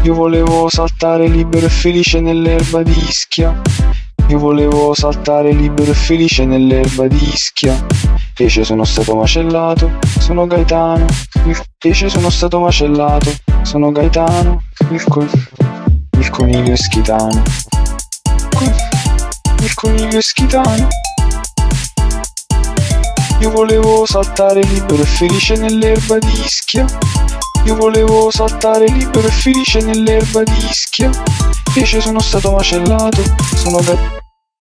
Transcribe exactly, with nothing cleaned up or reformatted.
Io volevo saltare libero e felice nell'erba di Ischia. Io volevo saltare libero e felice nell'erba di Ischia. Fece sono stato macellato, sono Gaetano. Fece sono stato macellato, sono Gaetano. Il, co- il coniglio è schitano. Il coniglio è schitano. Io volevo saltare libero e felice nell'erba di Ischia. Io volevo saltare libero e felice nell'erba di Ischia. Fece sono stato macellato, sono Gaetano.